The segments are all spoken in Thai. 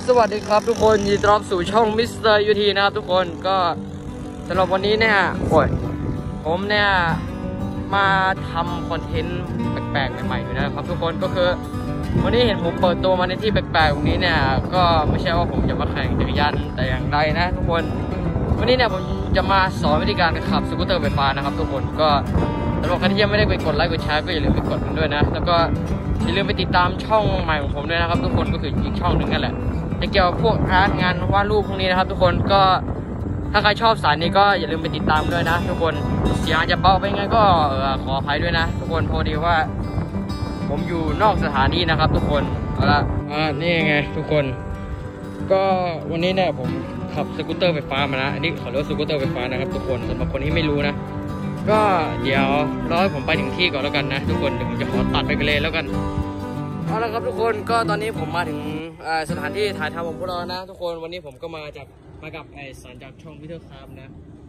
สวัสดีครับทุกคนยินดีต้อนรับสู่ช่องมิสเตอร์ยูทีนะครับทุกคนก็สำหรับวันนี้เนี่ยผมเนี่ยมาทำคอนเทนต์แปลกๆใหม่ๆอยู่นะครับทุกคนก็คือวันนี้เห็นผมเปิดตัวมาในที่แปลกๆตรงนี้เนี่ยก็ไม่ใช่ว่าผมจะมาแข่งจักรยานแต่อย่างใดนะทุกคนวันนี้เนี่ยผมจะมาสอนวิธีการขับสกูตเตอร์ไฟฟ้านะครับทุกคนก็สำหรับใครที่ยังไม่ได้ไปกดไลค์กดแชร์ก็อย่าลืมไปกดมันด้วยนะแล้วก็อย่าลืมไปติดตามช่องใหม่ของผมด้วยนะครับทุกคนก็คืออีกช่องหนึ่งนั่นแหละจะเกี่ยวกับพวกอาร์ตงานวาดรูปพวกนี้นะครับทุกคนก็ถ้าใครชอบสายนี้ก็อย่าลืมไปติดตามด้วยนะทุกคนเสียงอาจจะเบาไปไงก็ขออภัยด้วยนะทุกคนพอดีว่าผมอยู่นอกสถานที่นะครับทุกคนเอาละนี่ไงทุกคนก็วันนี้เนี่ยผมขับสกูตเตอร์ไฟฟ้ามานะอันนี้ขอเรียกสกูตเตอร์ไฟฟ้านะครับทุกคนสำหรับคนที่ไม่รู้นะก็เดี๋ยวรอให้ผมไปถึงที่ก่อนแล้วกันนะทุกคนเดี๋ยวผมจะขอตัดไปกันเลยแล้วกันเอาละครับทุกคนก็ตอนนี้ผมมาถึงสถานที่ถ่ายทำของพวกเรานะทุกคนวันนี้ผมก็มากับสารจากช่องวิเทอร์คราฟนะ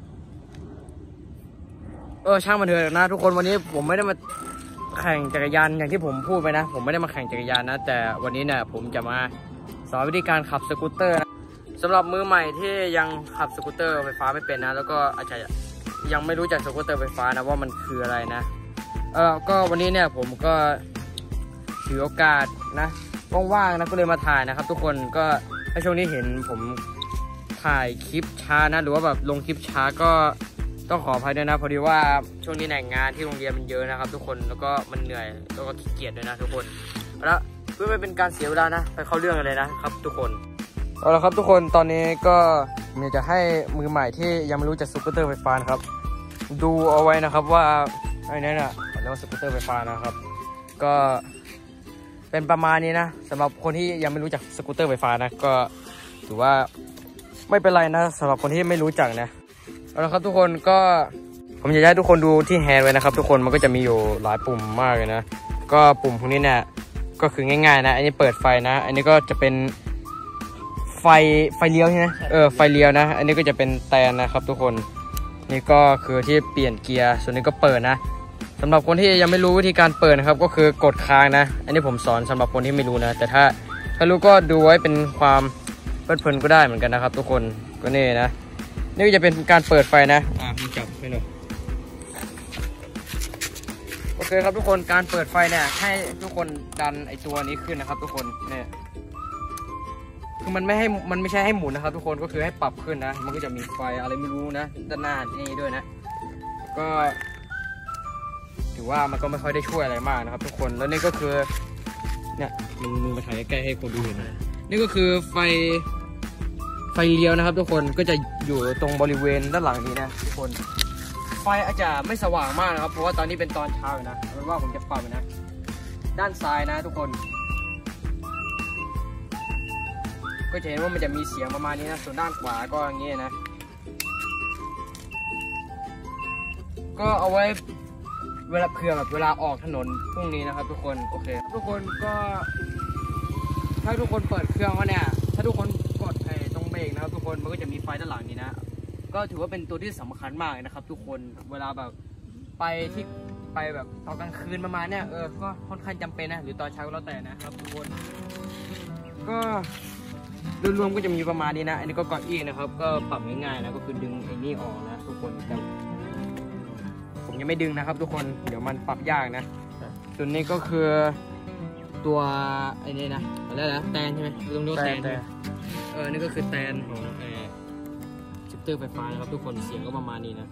ช่างมันเถอะนะทุกคนวันนี้ผมไม่ได้มาแข่งจักรยานอย่างที่ผมพูดไปนะผมไม่ได้มาแข่งจักรยานนะแต่วันนี้เนี่ยผมจะมาสอนวิธีการขับสกูตเตอร์นะสำหรับมือใหม่ที่ยังขับสกูตเตอร์ไฟฟ้าไม่เป็นนะแล้วก็อาจจะยังไม่รู้จักสกูตเตอร์ไฟฟ้านะว่ามันคืออะไรนะก็วันนี้เนี่ยผมก็ถือโอกาสนะว่างๆนะก็เลยมาถ่ายนะครับทุกคนก็ในช่วงนี้เห็นผมถ่ายคลิปช้านะหรือว่าแบบลงคลิปช้าก็ต้องขออภัยด้วยนะพอดีว่าช่วงนี้งานที่โรงเรียนมันเยอะนะครับทุกคนแล้วก็มันเหนื่อยแล้วก็ขี้เกียจด้วยนะทุกคนแล้วเพื่อไม่เป็นการเสียเวลานะไปเข้าเรื่องกันเลยนะครับทุกคนเอาละครับทุกคนตอนนี้ก็อยากจะให้มือใหม่ที่ยังไม่รู้จักสกูตเตอร์ไฟฟ้านะครับดูเอาไว้นะครับว่าไอ้นั่นเรียกว่าสกูตเตอร์ไฟฟ้านะครับก็เป็นประมาณนี้นะสำหรับคนที่ยังไม่รู้จักสกูตเตอร์ไฟฟ้านะก็ถือว่าไม่เป็นไรนะสำหรับคนที่ไม่รู้จักนะเอาละครับทุกคนก็ผมอยากให้ทุกคนดูที่แฮนด์ไว้นะครับทุกคนมันก็จะมีอยู่หลายปุ่มมากเลยนะก็ปุ่มพวกนี้เนี่ยก็คือง่ายๆนะอันนี้เปิดไฟนะอันนี้ก็จะเป็นไฟเลี้ยวใช่ไหมไฟเลี้ยวนะอันนี้ก็จะเป็นแตนนะครับทุกคนนี่ก็คือที่เปลี่ยนเกียร์ส่วนนี้ก็เปิดนะสำหรับคนที่ยังไม่รู้วิธีการเปิดนะครับก็คือกดค้างนะอันนี้ผมสอนสำหรับคนที่ไม่รู้นะแต่ถ้ารู้ก็ดูไว้เป็นความเพลิดเพลินก็ได้เหมือนกันนะครับทุกคนก็นี่นะนี่ก็จะเป็นการเปิดไฟนะผมจับไม่หน่อยโอเคครับทุกคนการเปิดไฟเนี่ยให้ทุกคนดันไอตัวนี้ขึ้นนะครับทุกคนเนี่ยคือมันไม่ใช่ให้หมุนนะครับทุกคนก็คือให้ปรับขึ้นนะมันก็จะมีไฟอะไรไม่รู้นะด้านหน้านี่ด้วยนะก็ถือว่ามันก็ไม่ค่อยได้ช่วยอะไรมากนะครับทุกคนแล้วนี่ก็คือเนี่ยมึงมาถ่ายใกล้ๆให้คนดูเห็นนะนี่ก็คือไฟเลี้ยวนะครับทุกคนก็จะอยู่ตรงบริเวณด้านหลังนี้นะทุกคนไฟอาจจะไม่สว่างมากนะครับเพราะว่าตอนนี้เป็นตอนเช้านะเอาเป็นว่าผมจะปรับนะด้านซ้ายนะทุกคนก็จะเห็นว่ามันจะมีเสียงประมาณนี้นะส่วนด้านขวาก็อย่างนี้นะก็เอาไว้เวลาเผื่อแบบเวลาออกถนนพรุ่งนี้นะครับทุกคนโอเคทุกคนก็ถ้าทุกคนเปิดเครื่องแล้วเนี่ยถ้าทุกคนกดตรงเบรกนะครับทุกคนมันก็จะมีไฟด้านหลังนี้นะก็ถือว่าเป็นตัวที่สำคัญมากนะครับทุกคนเวลาแบบไปแบบตอนกลางคืนประมาณเนี่ยก็ค่อนข้างจำเป็นนะหรือตอนเช้าก็แล้วแต่นะครับทุกคนก็โดยรวมก็จะมีประมาณนี้นะอันนี้ก็เก้าอี้นะครับก็ปรับง่ายๆนะก็คือดึงไอ้นี่ออกนะทุกคนแต่ผมยังไม่ดึงนะครับทุกคนเดี๋ยวมันปรับยากนะส่วนนี้ก็คือตัวไอ้นี่นะอะไรนะแตนใช่ไหมตรงนี้แตนนี่ก็คือแตนของสกูตเตอร์ไฟฟ้านะครับทุกคนเสียงก็ประมาณนี้นะ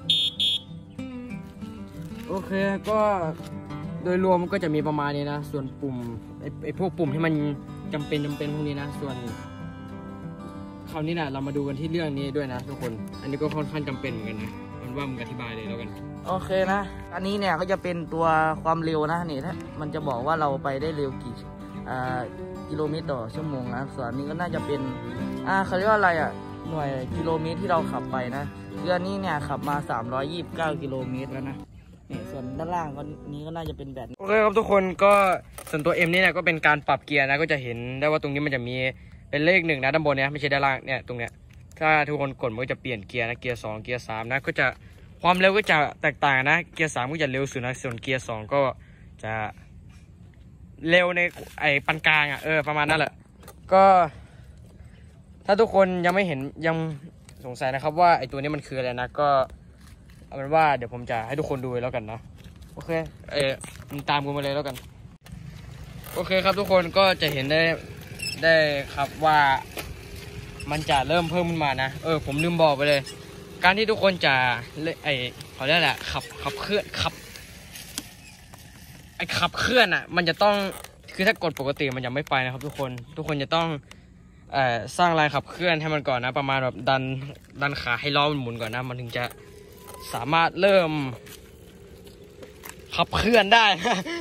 โอเคก็โดยรวมก็จะมีประมาณนี้นะส่วนปุ่มไอ้พวกปุ่มที่มันจำเป็นพวกนี้นะส่วนคราวนี้นะเรามาดูกันที่เรื่องนี้ด้วยนะทุกคนอันนี้ก็ค่อนข้างจำเป็นเหมือนกันนะมันว่ามึงอธิบายเลยแล้วกันโอเคนะอันนี้เนี่ยเขาจะเป็นตัวความเร็วนะนี่ถ้ามันจะบอกว่าเราไปได้เร็วกี่กิโลเมตรต่อชั่วโมงนะส่วนนี้ก็น่าจะเป็นเขาเรียกว่าอะไรหน่วยกิโลเมตรที่เราขับไปนะเรือนี้เนี่ยขับมา329กิโลเมตรแล้วนะนี่ส่วนด้านล่างก็นี้ก็น่าจะเป็นแบบโอเคครับทุกคนก็ส่วนตัว M นี่เนี่ยก็เป็นการปรับเกียร์นะก็จะเห็นได้ว่าตรงนี้มันจะมีเป็นเลข1นะด้านบนเนี้ยไม่ใช่ด้านล่างเนี่ยตรงเนี้ยถ้าทุกคนกดมันก็จะเปลี่ยนเกียร์นะเกียร์2เกียร์3นะก็จะความเร็วก็จะแตกต่างนะเกียร์3ก็จะเร็วสุดนะส่วนเกียร์2ก็จะเร็วในไอ้ปานกลางประมาณนั้นแหละก็ถ้าทุกคนยังไม่เห็นยังสงสัยนะครับว่าไอตัวนี้มันคืออะไรนะก็เอาเป็นว่าเดี๋ยวผมจะให้ทุกคนดูแล้วกันนะโอเคตามกูมาเลยแล้วกันโอเคครับทุกคนก็จะเห็นได้ครับว่ามันจะเริ่มเพิ่มขึ้นมานะผมลืมบอกไปเลยการที่ทุกคนจะเขาเรียกแหละขับเคลื่อนขับเคลื่อนอ่ะมันจะต้องคือถ้ากดปกติมันจะไม่ไปนะครับทุกคนจะต้องสร้างแรงขับเคลื่อนให้มันก่อนนะประมาณแบบดันขาให้ล้อมันหมุนก่อนนะมันถึงจะสามารถเริ่มขับเคลื่อนได้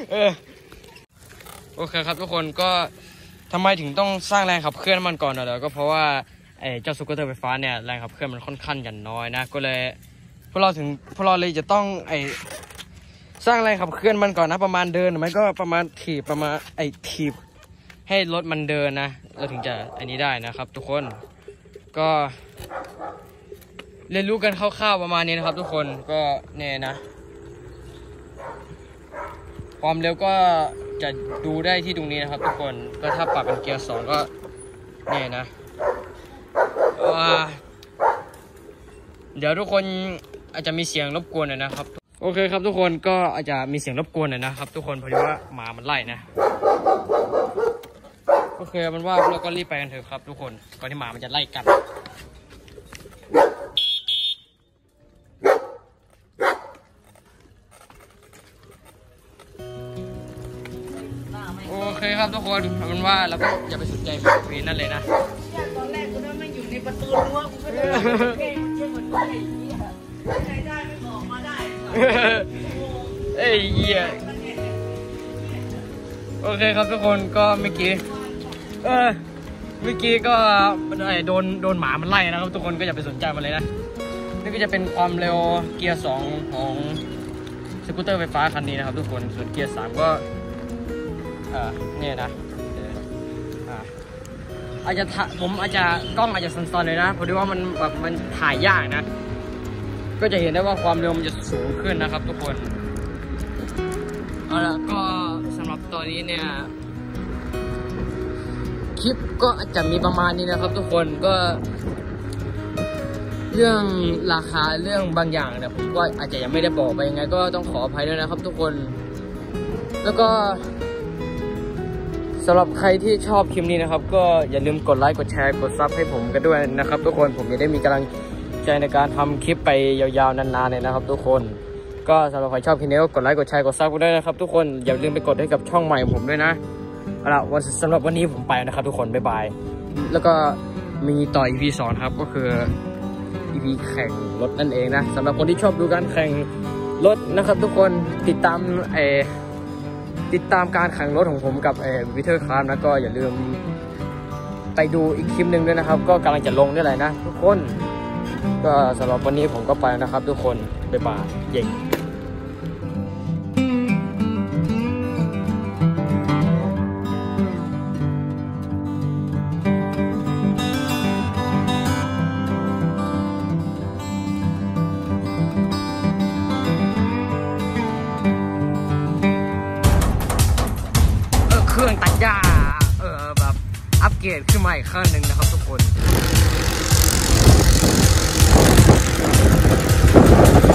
โอเคครับทุกคนก็ทำไมถึงต้องสร้างแรงขับเคลื่อนมันก่อนนะก็เพราะว่าเจ้าสกูตเตอร์ไฟฟ้าเนี่ยแรงขับเคลื่อนมันค่อนข้างจะน้อยนะก็เลยพวกเราเลยจะต้องสร้างแรงขับเคลื่อนมันก่อนนะประมาณเดินหรือไม่ก็ประมาณถีบถีบให้รถมันเดินนะเราถึงจะอันนี้ได้นะครับทุกคนก็เรียนรู้กันคร่าวๆประมาณนี้นะครับทุกคนก็เนี่ยนะความเร็วก็จะดูได้ที่ตรงนี้นะครับทุกคนก็ถ้าปรับเป็นเกียร์2ก็เนี่ยนะเดี๋ยวทุกคนอาจจะมีเสียงรบกวนหน่อยนะครับโอเคครับทุกคนก็อาจจะมีเสียงรบกวนหน่อยนะครับทุกคนเพราะว่าหมามันไล่นะโอเคมันว่าเราก็รีบไปกันเถอะครับทุกคนก่อนที่หมามันจะไล่กันโอเคครับทุกคนมันว่าเราก็อย่าไปสนใจหมาฟรีนั่นเลยนะตอนแรกกูนึกว่ามันอยู่ในประตูรั้วกูก็เลยเก่งเชื่อมันด้วยใช้ได้ไม่ออกมาได้เหี้ยโอเคครับทุกคนก็เมื่อกี้ก็โดนหมามันไล่นะครับทุกคนก็อย่าไปสนใจมันเลยนะนี่ก็จะเป็นความเร็วเกียร์2ของสกูตเตอร์ไฟฟ้าคันนี้นะครับทุกคนส่วนเกียร์3ก็เนี่ยนะผมอาจจะกล้องอาจจะสั่นๆเลยนะเพราะว่ามันถ่ายยากนะก็จะเห็นได้ว่าความเร็วมันจะสูงขึ้นนะครับทุกคนเอาละก็สำหรับตอนนี้เนี่ยคลิปก็อาจจะมีประมาณนี้นะครับทุกคนก็เรื่องราคาเรื่องบางอย่างเนี่ยผมก็อาจจะยังไม่ได้บอกไปยังไงก็ต้องขออภัยด้วยนะครับทุกคนแล้วก็สำหรับใครที่ชอบคลิปนี้นะครับก็อย่าลืมกดไลค์กดแชร์กดซับให้ผมกันด้วยนะครับทุกคนผมจะได้มีกำลังใจในการทำคลิปไปยาวๆนานๆเลยนะครับทุกคนก็สำหรับใครชอบคลิปนี้ก็กดไลค์กดแชร์กดซับกันด้วยนะครับทุกคนอย่าลืมไปกดให้กับช่องใหม่ผมด้วยนะเอาล่ะสำหรับวันนี้ผมไปนะครับทุกคนบ๊ายบายแล้วก็มีต่อ EP 2ครับก็คือ EP แข่งรถนั่นเองนะสำหรับคนที่ชอบดูการแข่งรถนะครับทุกคนติดตามการแข่งรถของผมกับวิเทอร์คาร์นะก็อย่าลืมไปดูอีกคลิปหนึ่งด้วยนะครับก็กำลังจะลงด้วยแหละนะทุกคนก็สำหรับวันนี้ผมก็ไปนะครับทุกคนบ๊ายบายเย่เครื่องตัดหญ้าแบบอัปเกรดขึ้นมาอีกขั้นหนึ่งนะครับทุกคน